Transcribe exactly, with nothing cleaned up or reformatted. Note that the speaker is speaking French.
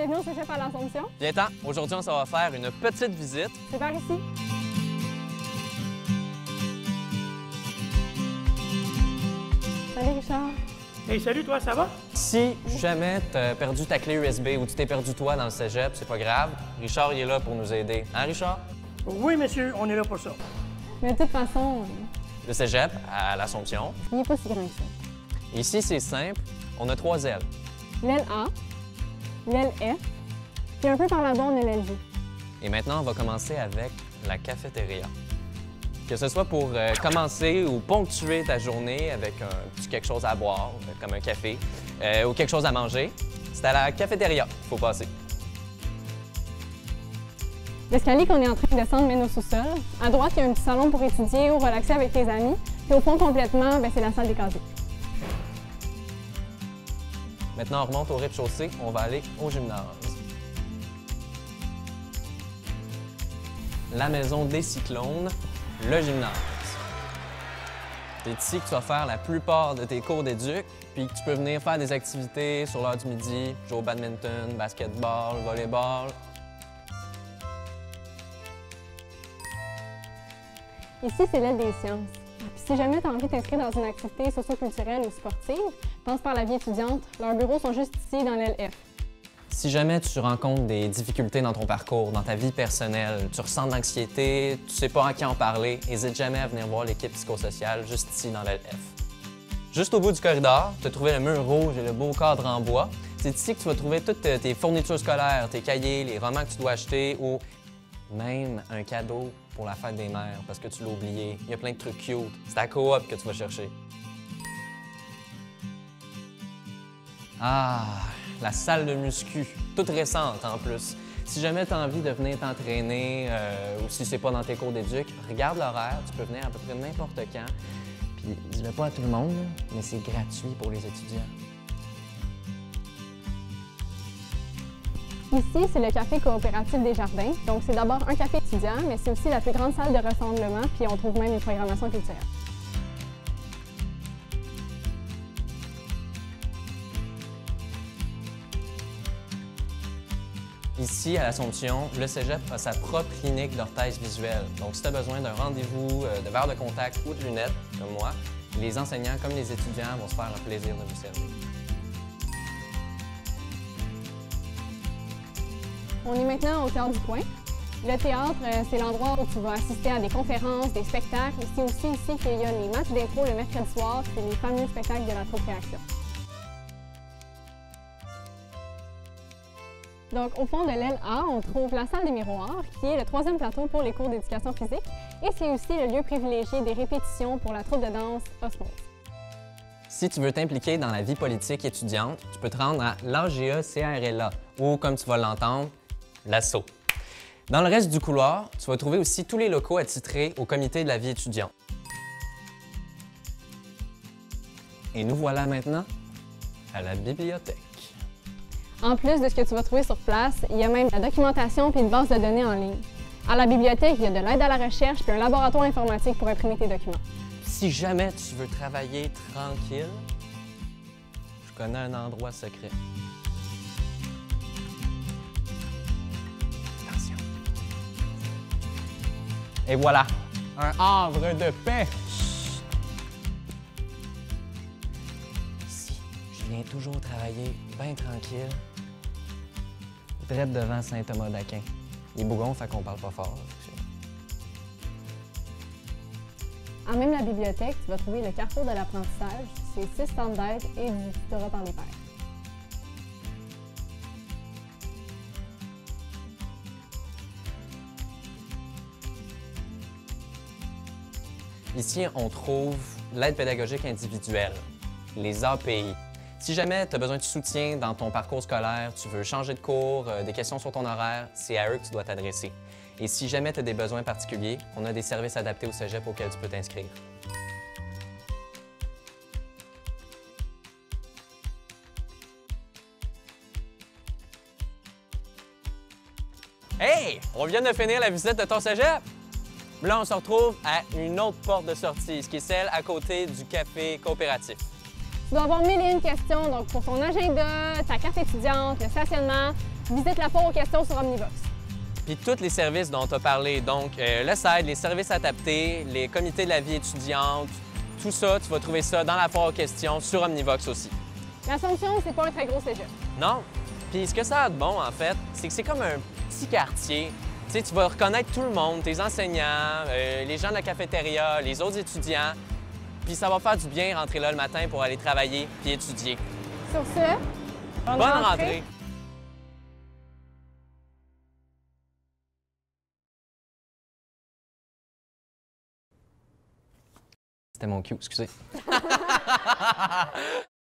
bienvenue au cégep à l'Assomption. Viens-t'en, aujourd'hui, on s'en va faire une petite visite. C'est par ici. Salut Richard. Hey, salut, toi, ça va? Si jamais tu as perdu ta clé U S B ou tu t'es perdu toi dans le cégep, c'est pas grave. Richard, il est là pour nous aider. Hein, Richard? Oui, monsieur, on est là pour ça. Mais de toute façon, Le cégep à l'Assomption. il n'est pas si grand que ça. Ici, c'est simple. On a trois ailes. L'aile A, l'aile F, puis un peu par là-bas, on a l'aile G. Et maintenant, on va commencer avec la cafétéria. Que ce soit pour euh, commencer ou ponctuer ta journée avec un petit quelque chose à boire, comme un café, euh, ou quelque chose à manger, c'est à la cafétéria qu'il faut passer. L'escalier qu'on est en train de descendre mène au sous-sol. À droite, il y a un petit salon pour étudier ou relaxer avec tes amis. Puis au fond, complètement, ben, c'est la salle des casiers. Maintenant, on remonte au rez-de-chaussée, on va aller au gymnase. La maison des cyclones, le gymnase. C'est ici que tu vas faire la plupart de tes cours d'éduc, puis que tu peux venir faire des activités sur l'heure du midi, jouer au badminton, basketball, volleyball. Ici, c'est l'aile des sciences. Puis si jamais tu as envie de t'inscrire dans une activité socio-culturelle ou sportive, passe par la vie étudiante. Leurs bureaux sont juste ici, dans l'aile F. Si jamais tu rencontres des difficultés dans ton parcours, dans ta vie personnelle, tu ressens de l'anxiété, tu sais pas à qui en parler, n'hésite jamais à venir voir l'équipe psychosociale juste ici dans l'aile F. Juste au bout du corridor, tu as trouvé le mur rouge et le beau cadre en bois. C'est ici que tu vas trouver toutes tes fournitures scolaires, tes cahiers, les romans que tu dois acheter ou même un cadeau pour la fête des mères parce que tu l'as oublié. Il y a plein de trucs cute. C'est à coop que tu vas chercher. Ah, la salle de muscu, toute récente en plus. Si jamais tu as envie de venir t'entraîner euh, ou si c'est pas dans tes cours d'éduc, regarde l'horaire, tu peux venir à peu près n'importe quand. Puis dis-le pas à tout le monde, mais c'est gratuit pour les étudiants. Ici, c'est le café coopératif des Jardins. Donc, c'est d'abord un café étudiant, mais c'est aussi la plus grande salle de rassemblement, puis on trouve même une programmation culturelle. Ici, à l'Assomption, le cégep a sa propre clinique d'orthèse visuelle. Donc, si tu as besoin d'un rendez-vous, euh, de verre de contact ou de lunettes, comme moi, les enseignants comme les étudiants vont se faire un plaisir de vous servir. On est maintenant au cœur du coin. Le théâtre, euh, c'est l'endroit où tu vas assister à des conférences, des spectacles. C'est aussi ici qu'il y a les matchs d'impro le mercredi soir, c'est les fameux spectacles de la troupe Réaction. Donc, au fond de l'aile A, on trouve la salle des miroirs, qui est le troisième plateau pour les cours d'éducation physique. Et c'est aussi le lieu privilégié des répétitions pour la troupe de danse Osmose. Si tu veux t'impliquer dans la vie politique étudiante, tu peux te rendre à l'A G A C R L A ou, comme tu vas l'entendre, l'Asso. Dans le reste du couloir, tu vas trouver aussi tous les locaux attitrés au comité de la vie étudiante. Et nous voilà maintenant à la bibliothèque. En plus de ce que tu vas trouver sur place, il y a même la documentation puis une base de données en ligne. À la bibliothèque, il y a de l'aide à la recherche puis un laboratoire informatique pour imprimer tes documents. Si jamais tu veux travailler tranquille, je connais un endroit secret. Attention. Et voilà, un havre de paix. Chut. Ici, je viens toujours travailler bien tranquille, direct devant Saint-Thomas d'Aquin. Les bougons, fait qu'on parle pas fort. À même la bibliothèque, tu vas trouver le carrefour de l'apprentissage, c'est six centres d'aide et du tutorat par les pairs. Ici, on trouve l'aide pédagogique individuelle, les A P I. Si jamais tu as besoin de soutien dans ton parcours scolaire, tu veux changer de cours, euh, des questions sur ton horaire, c'est à eux que tu dois t'adresser. Et si jamais tu as des besoins particuliers, on a des services adaptés au cégep auxquels tu peux t'inscrire. Hey! On vient de finir la visite de ton cégep! Là, on se retrouve à une autre porte de sortie, ce qui est celle à côté du café coopératif. Tu dois avoir mille et une questions, donc pour ton agenda, ta carte étudiante, le stationnement, visite la foire aux questions sur Omnivox. Puis tous les services dont tu as parlé, donc euh, le S A I D, les services adaptés, les comités de la vie étudiante, tout ça, tu vas trouver ça dans la foire aux questions sur Omnivox aussi. L'Assomption, c'est pas un très gros cégep. Non? Puis ce que ça a de bon, en fait, c'est que c'est comme un petit quartier. Tu sais, tu vas reconnaître tout le monde, tes enseignants, euh, les gens de la cafétéria, les autres étudiants. Puis ça va faire du bien rentrer là le matin pour aller travailler puis étudier. Sur ce, bonne, Bonne rentrée. rentrée! C'était mon cue, excusez.